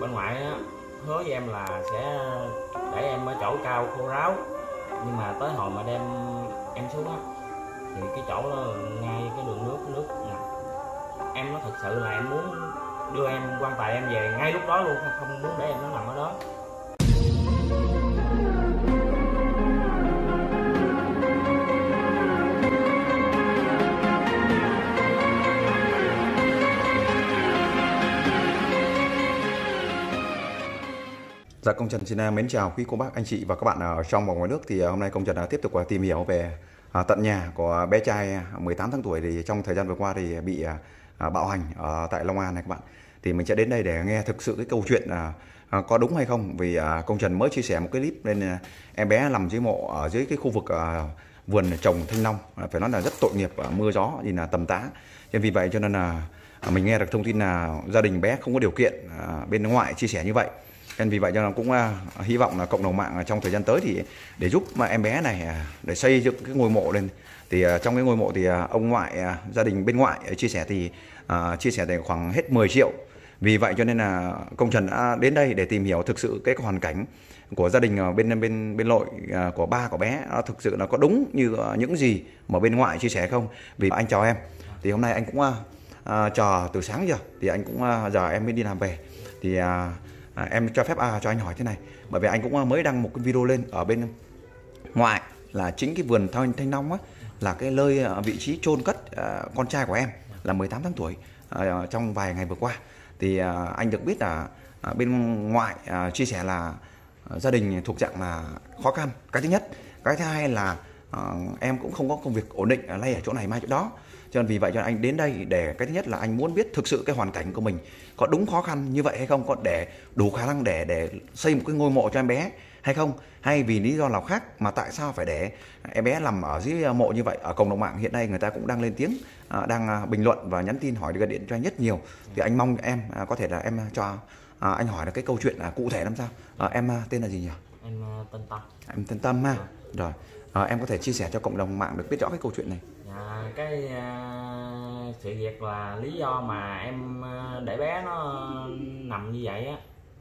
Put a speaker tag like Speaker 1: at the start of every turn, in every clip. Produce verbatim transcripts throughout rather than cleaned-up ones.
Speaker 1: bên ngoại á, hứa với em là sẽ để em ở chỗ cao khô ráo, nhưng mà tới hồi mà đem em xuống á thì cái chỗ đó ngay cái đường nước nước ngập. Em nói thật sự là em muốn đưa em quan tài em về ngay lúc đó luôn, không muốn để em nó nằm ở đó.
Speaker 2: Dạ, Công Trần xin mến chào quý cô bác, anh chị và các bạn ở trong và ngoài nước. Thì hôm nay Công Trần đã tiếp tục tìm hiểu về tận nhà của bé trai mười tám tháng tuổi thì trong thời gian vừa qua thì bị bạo hành ở tại Long An này các bạn. Thì mình sẽ đến đây để nghe thực sự cái câu chuyện có đúng hay không. Vì Công Trần mới chia sẻ một cái clip nên em bé nằm dưới mộ ở dưới cái khu vực vườn trồng thanh long, phải nói là rất tội nghiệp, mưa gió thì là tầm tã. Nên vì vậy cho nên là mình nghe được thông tin là gia đình bé không có điều kiện, bên ngoại chia sẻ như vậy. Nên vì vậy cho nên cũng uh, hy vọng là cộng đồng mạng trong thời gian tới thì để giúp mà em bé này uh, để xây dựng cái ngôi mộ lên. Thì uh, trong cái ngôi mộ thì uh, ông ngoại, uh, gia đình bên ngoại uh, chia sẻ thì uh, chia sẻ thì khoảng hết mười triệu. Vì vậy cho nên là Công Trần đã đến đây để tìm hiểu thực sự cái hoàn cảnh của gia đình uh, bên bên bên nội uh, của ba của bé uh, thực sự là có đúng như uh, những gì mà bên ngoại chia sẻ không. Vì anh chào em. Thì hôm nay anh cũng uh, uh, chờ từ sáng giờ thì anh cũng uh, giờ em mới đi làm về. Thì uh, À, em cho phép à, cho anh hỏi thế này, bởi vì anh cũng mới đăng một cái video lên ở bên ngoại là chính cái vườn thanh thanh long á, là cái nơi vị trí chôn cất à, con trai của em là mười tám tháng tuổi à, trong vài ngày vừa qua. Thì à, anh được biết là à, bên ngoại à, chia sẻ là à, gia đình thuộc dạng là khó khăn, cái thứ nhất. Cái thứ hai là à, em cũng không có công việc ổn định lay ở chỗ này mai chỗ đó. Cho nên vì vậy cho anh đến đây để cái thứ nhất là anh muốn biết thực sự cái hoàn cảnh của mình có đúng khó khăn như vậy hay không, có để đủ khả năng để để xây một cái ngôi mộ cho em bé hay không, hay vì lý do nào khác mà tại sao phải để em bé nằm ở dưới mộ như vậy. Ở cộng đồng mạng hiện nay người ta cũng đang lên tiếng, đang bình luận và nhắn tin hỏi gọi điện cho anh rất nhiều. Thì anh mong em có thể là em cho anh hỏi là cái câu chuyện cụ thể làm sao. À, em tên là gì nhỉ?
Speaker 1: Em tên Tâm.
Speaker 2: Em tên Tâm ha. Rồi à, em có thể chia sẻ cho cộng đồng mạng được biết rõ cái câu chuyện này.
Speaker 1: À, cái uh, sự việc là lý do mà em uh, để bé nó nằm như vậy á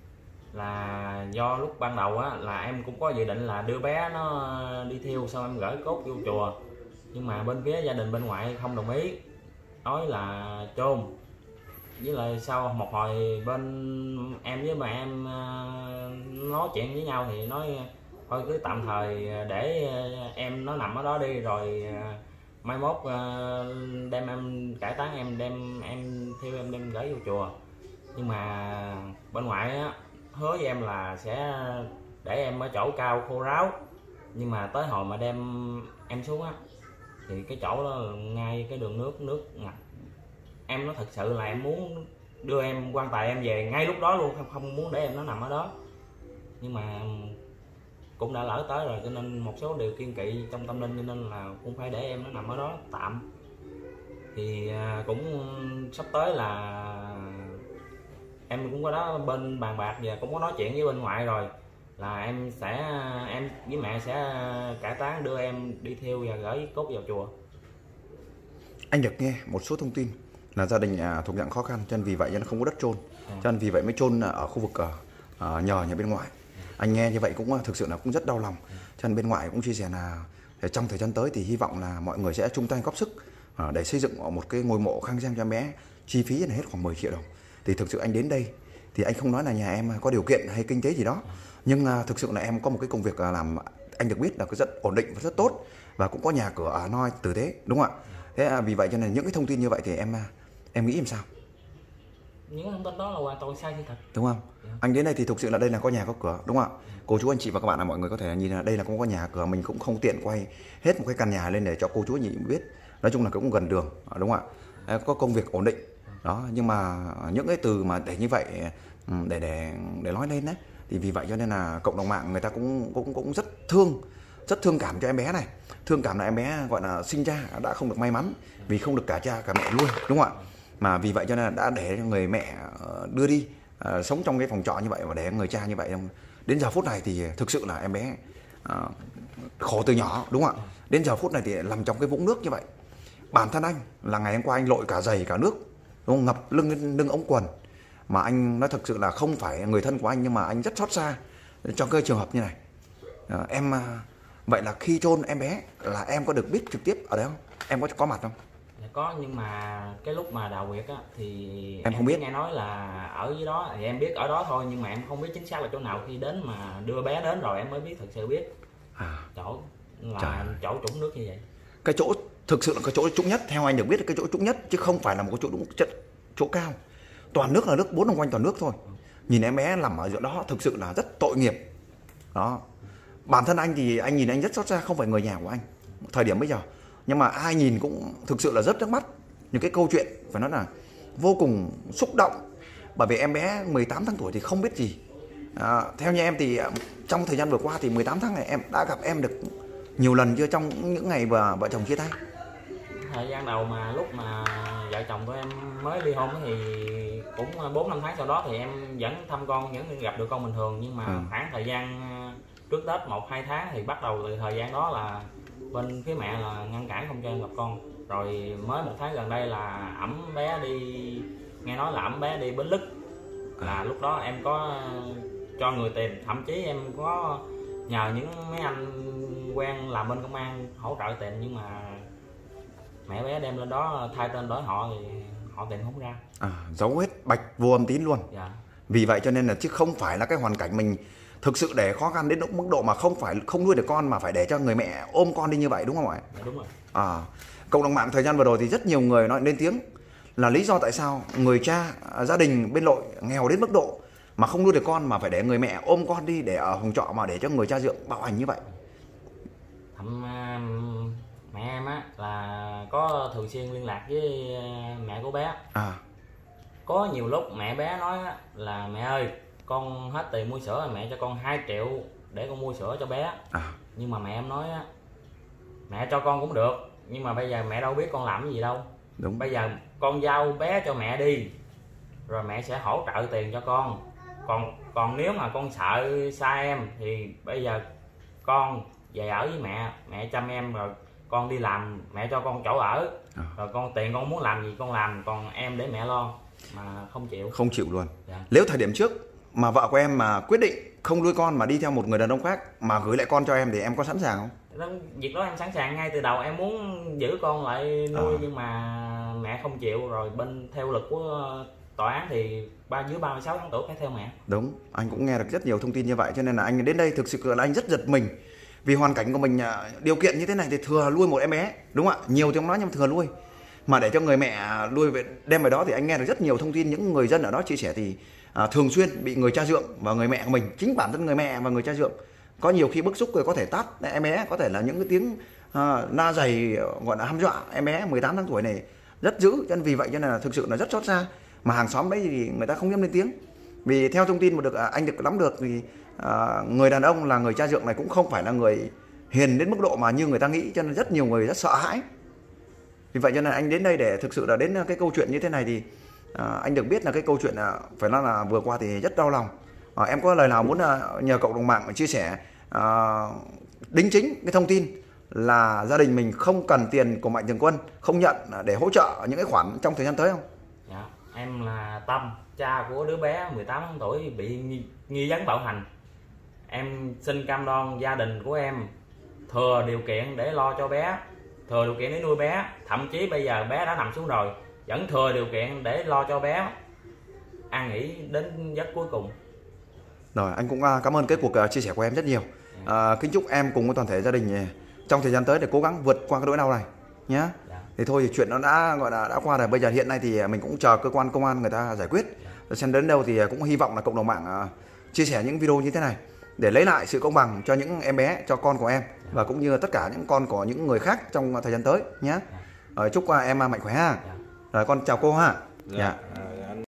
Speaker 1: là do lúc ban đầu á là em cũng có dự định là đưa bé nó đi thiêu, xong em gửi cốt vô chùa, nhưng mà bên phía gia đình bên ngoại không đồng ý, nói là chôn. Với lại sau một hồi bên em với bà em uh, nói chuyện với nhau thì nói thôi cứ tạm thời để em nó nằm ở đó đi, rồi uh, mai mốt uh, đem em cải táng, em đem em thiêu, em đem gửi vô chùa. Nhưng mà bên ngoại á hứa với em là sẽ để em ở chỗ cao khô ráo, nhưng mà tới hồi mà đem em xuống á thì cái chỗ đó ngay cái đường nước nước ngập. Em nói thật sự là em muốn đưa em quan tài em về ngay lúc đó luôn, không không muốn để em nó nằm ở đó. Nhưng mà cũng đã lỡ tới rồi cho nên một số điều kiêng kỵ trong tâm linh cho nên là cũng phải để em nó nằm ở đó tạm. Thì cũng sắp tới là em cũng có đó bên bàn bạc và cũng có nói chuyện với bên ngoại rồi, là em sẽ em với mẹ sẽ cải táng, đưa em đi thiêu và gửi cốt vào chùa.
Speaker 2: Anh được nghe một số thông tin là gia đình à, thuộc dạng khó khăn, cho nên vì vậy nó không có đất chôn, à. cho nên vì vậy mới chôn ở khu vực ở nhờ nhà bên ngoài. Anh nghe như vậy cũng thực sự là cũng rất đau lòng. Cho nên bên ngoại cũng chia sẻ là trong thời gian tới thì hy vọng là mọi người sẽ chung tay góp sức để xây dựng một cái ngôi mộ khang trang cho em bé, chi phí là hết khoảng mười triệu đồng. Thì thực sự anh đến đây thì anh không nói là nhà em có điều kiện hay kinh tế gì đó, nhưng thực sự là em có một cái công việc làm anh được biết là rất ổn định và rất tốt, và cũng có nhà cửa ở noi tử tế, đúng không ạ? Thế vì vậy cho nên những cái thông tin như vậy thì em em nghĩ em sao?
Speaker 1: Những thông tin đó là hoàn toàn sai sự thật,
Speaker 2: đúng không? Yeah. Anh đến đây thì thực sự là đây là có nhà có cửa, đúng không ạ? Yeah. Cô chú anh chị và các bạn là mọi người có thể nhìn là đây là cũng có nhà cửa, mình cũng không tiện quay hết một cái căn nhà lên để cho cô chú anh chị biết. Nói chung là cũng gần đường, đúng không ạ? Có công việc ổn định đó, nhưng mà những cái từ mà để như vậy để để để nói lên đấy, thì vì vậy cho nên là cộng đồng mạng người ta cũng cũng cũng rất thương, rất thương cảm cho em bé này, thương cảm là em bé gọi là sinh ra đã không được may mắn vì không được cả cha cả mẹ luôn, đúng không ạ? Mà vì vậy cho nên là đã để cho người mẹ đưa đi uh, sống trong cái phòng trọ như vậy và để người cha như vậy. Đến giờ phút này thì thực sự là em bé uh, khổ từ nhỏ, đúng không ạ? Đến giờ phút này thì nằm trong cái vũng nước như vậy. Bản thân anh là ngày hôm qua anh lội cả giày cả nước, đúng không? Ngập lưng lưng ống quần, mà anh nói thực sự là không phải người thân của anh, nhưng mà anh rất xót xa cho cái trường hợp như này. À, em vậy là khi chôn em bé là em có được biết trực tiếp ở đấy không? Em có có mặt không?
Speaker 1: Dạ có, nhưng mà cái lúc mà đào huyệt á thì
Speaker 2: em không biết.
Speaker 1: Nghe nói là ở dưới đó thì em biết ở đó thôi, nhưng mà em không biết chính xác là chỗ nào. Khi đến mà đưa bé đến rồi em mới biết, thực sự biết
Speaker 2: à.
Speaker 1: chỗ là
Speaker 2: Trời.
Speaker 1: chỗ trũng nước như vậy.
Speaker 2: Cái chỗ thực sự là cái chỗ trũng nhất, theo anh được biết là cái chỗ trũng nhất, chứ không phải là một cái chỗ đúng chất chỗ cao. Toàn nước là nước, bốn vòng quanh toàn nước thôi. Nhìn em bé nằm ở giữa đó thực sự là rất tội nghiệp. Đó. Bản thân anh thì anh nhìn anh rất xót xa, không phải người nhà của anh thời điểm bây giờ, nhưng mà ai nhìn cũng thực sự là rất nước mắt. Những cái câu chuyện phải nói là vô cùng xúc động, bởi vì em bé mười tám tháng tuổi thì không biết gì. À, theo như em thì trong thời gian vừa qua thì mười tám tháng này em đã gặp em được nhiều lần chưa, trong những ngày vợ vợ chồng chia tay?
Speaker 1: Thời gian đầu mà lúc mà vợ chồng của em mới ly hôn thì cũng bốn năm tháng sau đó thì em vẫn thăm con, vẫn gặp được con bình thường. Nhưng mà ừ. khoảng thời gian trước Tết một hai tháng thì bắt đầu từ thời gian đó là bên phía mẹ là ngăn cản không cho em gặp con. Rồi mới một tháng gần đây là ẵm bé đi, nghe nói là ẵm bé đi Bến Lức, là lúc đó em có cho người tìm, thậm chí em có nhờ những mấy anh quen làm bên công an hỗ trợ tìm, nhưng mà mẹ bé đem lên đó thay tên đổi họ thì họ tìm không ra.
Speaker 2: À, dấu hết bạch vô âm tín luôn.
Speaker 1: Dạ.
Speaker 2: Vì vậy cho nên là chứ không phải là cái hoàn cảnh mình thực sự để khó khăn đến mức độ mà không phải không nuôi được con mà phải để cho người mẹ ôm con đi như vậy, đúng không ạ?
Speaker 1: Dạ, đúng rồi.
Speaker 2: À, cộng đồng mạng thời gian vừa rồi thì rất nhiều người nói lên tiếng là lý do tại sao người cha gia đình bên nội nghèo đến mức độ mà không nuôi được con mà phải để người mẹ ôm con đi để ở phòng trọ mà để cho người cha dượng bạo hành như vậy.
Speaker 1: Thậm mẹ em á là có thường xuyên liên lạc với mẹ của bé.
Speaker 2: À.
Speaker 1: Có nhiều lúc mẹ bé nói là mẹ ơi, con hết tiền mua sữa, mẹ cho con hai triệu để con mua sữa cho bé.
Speaker 2: À.
Speaker 1: Nhưng mà mẹ em nói á, mẹ cho con cũng được, nhưng mà bây giờ mẹ đâu biết con làm cái gì đâu.
Speaker 2: Đúng.
Speaker 1: Bây giờ con giao bé cho mẹ đi, rồi mẹ sẽ hỗ trợ tiền cho con. Còn còn nếu mà con sợ xa em thì bây giờ con về ở với mẹ, mẹ chăm em, rồi con đi làm, mẹ cho con chỗ ở, à. Rồi con tiền con muốn làm gì con làm, còn em để mẹ lo. Mà không chịu.
Speaker 2: Không chịu luôn.
Speaker 1: Dạ.
Speaker 2: Nếu thời điểm trước mà vợ của em mà quyết định không nuôi con mà đi theo một người đàn ông khác mà gửi lại con cho em thì em có sẵn sàng không?
Speaker 1: Việc đó em sẵn sàng ngay từ đầu, em muốn giữ con lại nuôi, à. Nhưng mà mẹ không chịu, rồi bên theo luật của tòa án thì ba dưới ba mươi sáu tháng tuổi phải theo mẹ.
Speaker 2: Đúng, anh cũng nghe được rất nhiều thông tin như vậy, cho nên là anh đến đây thực sự là anh rất giật mình. Vì hoàn cảnh của mình điều kiện như thế này thì thừa nuôi một em bé, đúng không ạ? Nhiều trong đó nhưng mà thừa nuôi. Mà để cho người mẹ nuôi về đem về đó thì anh nghe được rất nhiều thông tin những người dân ở đó chia sẻ thì à, thường xuyên bị người cha dượng và người mẹ của mình, chính bản thân người mẹ và người cha dượng có nhiều khi bức xúc rồi có thể tát em bé, có thể là những cái tiếng à, na dày gọi là hăm dọa em bé mười tám tháng tuổi này rất dữ. Cho nên vì vậy cho nên là thực sự là rất xót xa. Mà hàng xóm đấy thì người ta không dám lên tiếng. Vì theo thông tin mà được anh được nắm được thì à, người đàn ông là người cha dượng này cũng không phải là người hiền đến mức độ mà như người ta nghĩ, cho nên rất nhiều người rất sợ hãi. Vì vậy cho nên anh đến đây để thực sự là đến cái câu chuyện như thế này thì à, anh được biết là cái câu chuyện à, phải nói là vừa qua thì rất đau lòng. À, em có lời nào muốn à, nhờ cộng đồng mạng chia sẻ à, đính chính cái thông tin là gia đình mình không cần tiền của Mạnh Thường Quân, không nhận để hỗ trợ những cái khoản trong thời gian tới không?
Speaker 1: Dạ, em là Tâm, cha của đứa bé mười tám tháng tuổi bị nghi, nghi vấn bạo hành. Em xin cam đoan gia đình của em thừa điều kiện để lo cho bé, thừa điều kiện để nuôi bé, thậm chí bây giờ bé đã nằm xuống rồi vẫn thừa điều kiện để lo cho bé an nghỉ đến giấc cuối cùng.
Speaker 2: Rồi, anh cũng cảm ơn cái cuộc chia sẻ của em rất nhiều. À, kính chúc em cùng với toàn thể gia đình trong thời gian tới để cố gắng vượt qua cái nỗi đau này nhé. Dạ. Thì thôi thì chuyện nó đã gọi là đã qua rồi, bây giờ hiện nay thì mình cũng chờ cơ quan công an người ta giải quyết. Dạ. Xem đến đâu thì cũng hy vọng là cộng đồng mạng uh, chia sẻ những video như thế này để lấy lại sự công bằng cho những em bé, cho con của em. Dạ. Và cũng như tất cả những con của những người khác trong thời gian tới nhé. Dạ. Rồi, chúc em mạnh khỏe ha. Dạ. Rồi con chào cô ha. Dạ. Dạ.